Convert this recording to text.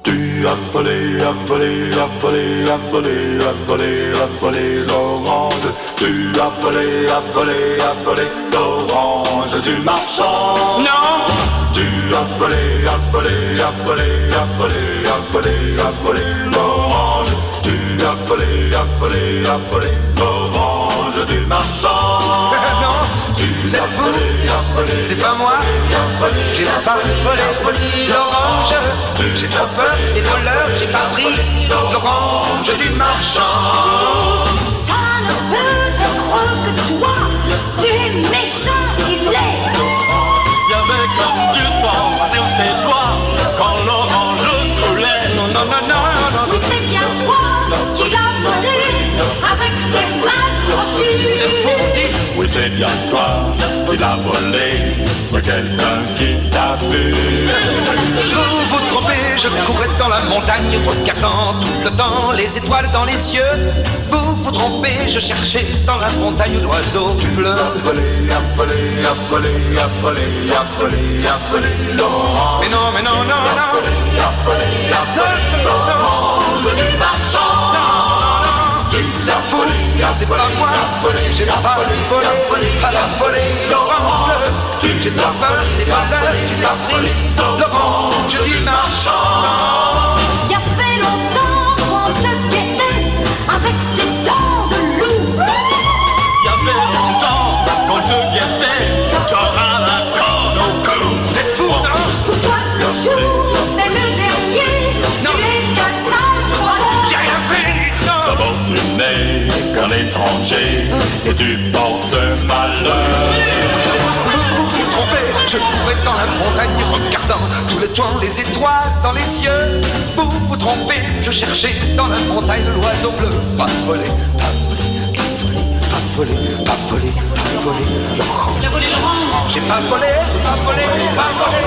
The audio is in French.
Tu as volé, as volé, as volé, as volé, as volé, as volé l'orange. Tu as volé, as volé, as volé l'orange du marchand. Non. Tu as volé, as volé, as volé, as volé, as volé, as volé l'orange. Tu as volé, as volé, as volé l'orange du marchand. Non. Vous êtes fou, c'est pas moi. J'ai pas volé l'orange. J'ai trop peur des voleurs, j'ai pas pris l'orange du marchand. Ça ne peut être que toi, tu es méchant, il est. Y'avait comme du sang sur tes doigts quand l'orange coulait. Non, non, non, non, non. Oui, c'est bien toi qui l'as volé avec tes mains crochues. C'est fou, dites. Oui, c'est bien toi qui l'as volé, mais quelqu'un qui t'a vu. Vous vous trompez, je courais dans la montagne, regardant tout le temps les étoiles dans les cieux. Vous vous trompez, je cherchais dans la montagne l'oiseau bleu. A volé, a volé, a volé, a volé, a volé, a volé l'orange. Mais non, mais non, non, non. A volé, a volé, a volé l'orange du marchand. Vous êtes fou, c'est pas moi. J'ai pas volé, pas volé l'orange. J'ai trop peur des voleurs, j'ai pas pris l'orange du marchand. Il y a fait longtemps qu'on te guettait avec tes dents de loup. Y'avait longtemps qu'on te guettait, t'auras la corde au cou. Vous êtes fou, non? Pour toi ce jour, c'est le dernier. Non. Tu es qu'un sale voleur. J'ai rien fait, non. D'abord tu n'es qu'un étranger et tu portes malheur. Vous vous trompez, je courais dans la montagne regardant tout le temps les étoiles dans les cieux. Vous vous trompez, je cherchais dans la montagne l'oiseau bleu. Pas volé, pas volé, pas volé, pas volé, pas volé, pas volé l'orange. Il a volé l'orange. J'ai pas volé, pas volé, pas volé